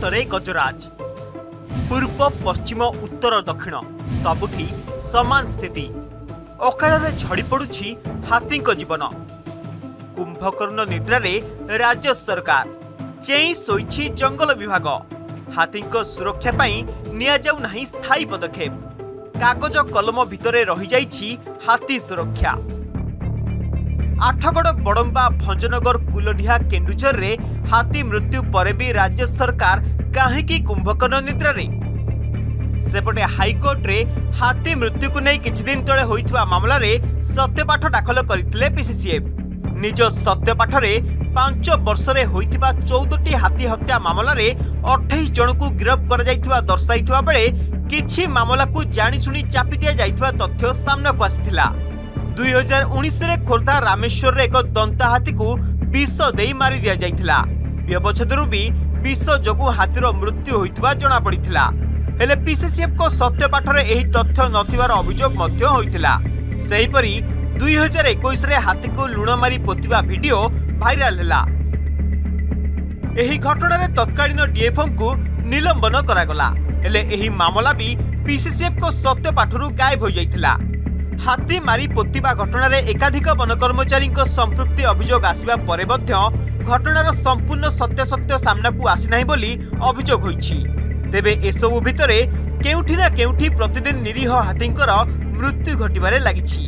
भारत में गजराज पूर्व पश्चिम उत्तर दक्षिण सबुठी समान स्थिति अकाल झड़ी पड़ुछि हाथी जीवन कुंभकर्ण निद्रा रे राज्य सरकार चेई सोईछि जंगल विभाग हाथी सुरक्षा पाई निया जाउ नाही स्थायी पदक्षेप कागज कलम भितरे रही जाइछि हाथी सुरक्षा आठगड़ बड़म्बा भंजनगर कुलडिहा केन्दुझर रे हाथी मृत्यु पर भी राज्य सरकार काहेकि कुंभकर्ण निद्रा रे सेपटे हाईकोर्ट रे हाथी मृत्यु को नहीं किछि दिन तले होइथवा मामला रे सत्यपाठ दाखल करथिले पीसीसीएफ निज सत्यपाठ रे 5 वर्ष रे होइथिबा 14टी हाथी हत्या मामला रे 28 जन को गिरफ्त कर जाइथिबा दर्शाइथिबा बेले किछि मामला को जानि सुनी चापी दिया जाइथिबा तथ्य सामना को आसिथिला 2019 रे खोर्धा रामेश्वर रे एक दंता हाथी को विष देई मारी दिया जाइथिला व्यवच्छेदरु भी विष जोगु हाथीर मृत्यु होइथिबा जणा पड़िथिला हेले पीसीसीएफ को सत्यपाठ रे एही तथ्य नथिबार अभियोग मध्य होइथिला सेहीपरि 2021 रे हाथी को लुण मारी पोतिबा वीडियो भाइराल हैला एही घटना रे तत्कालीन डीएफओ को निलंबन करागला हेले एही मामला भी पीसीसीएफ को सत्यपाठरू गायब हो जाइथिला हाथी मारी पोतिबा घटना रे एकाधिक वन कर्मचारी संपृक्ति अभियोग आसिबा परे मध्य घटनार संपूर्ण सत्यासत्य सामना को आसी नाही बोली अभियोग होइछि तेबे एसबु भितरे केउठी ना केउठी प्रतिदिन निरीह हाथींकर मृत्यु घटिबारे लागिछि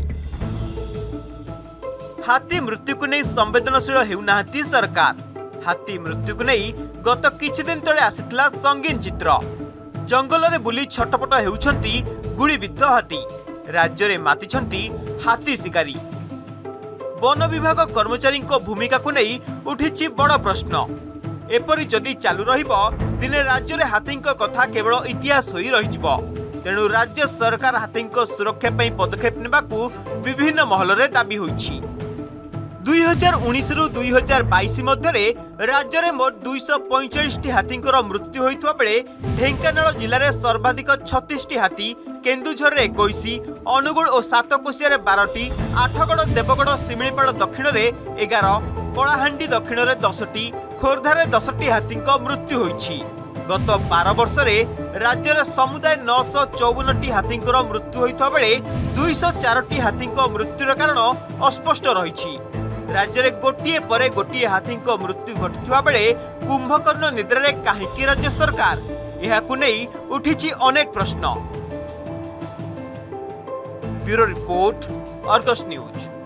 हाथी मृत्यु को नहीं संवेदनशील हेउनाहांती सरकार हाथी मृत्यु को नहीं गत किछि दिन तले आसितला संगीन चित्र जंगल रे बुली छटपट हेउछंती गुळीबिद्ध हाथी राज्य रे मातिछंती हाथी शिकारी वन विभाग कर्मचारी भूमिका को नहीं उठिछि बड़ प्रश्न एपरि जदि चालू रहिबो दिने राज्य रे हाथी कथा केवल इतिहास होई रहिजिबो तेणु राज्य सरकार हाथी सुरक्षा पई पदक्षेप नेबाकू विभिन्न महल रे दाबी होइछि 2019 रु 2022 मध्य राज्य में मोट 245 हाथी मृत्यु होता बेले ढेंकानाल जिले में सर्वाधिक 36 हाथी केन्दुझर रे 21 अनुगुल और सातकोशिया 12टी आठगड़ देवगढ़ सिमिलीपाड़ दक्षिण में 11 कलाहांडी दक्षिण में 10टी खोर्धार 10टी हाथी मृत्यु होइछि गत 12 वर्ष में राज्य में समुदाय 954 हाथी मृत्यु होता बेले 204 हाथी मृत्युर कारण अस्पष्ट रही राज्य में गोटे पर गोटे हाथी मृत्यु घटुवा बेले कुंभकर्ण निद्रा रे काहेकि राज्य सरकार यहाकु नहीं उठिछि अनेक प्रश्न। Bureau report Argus news.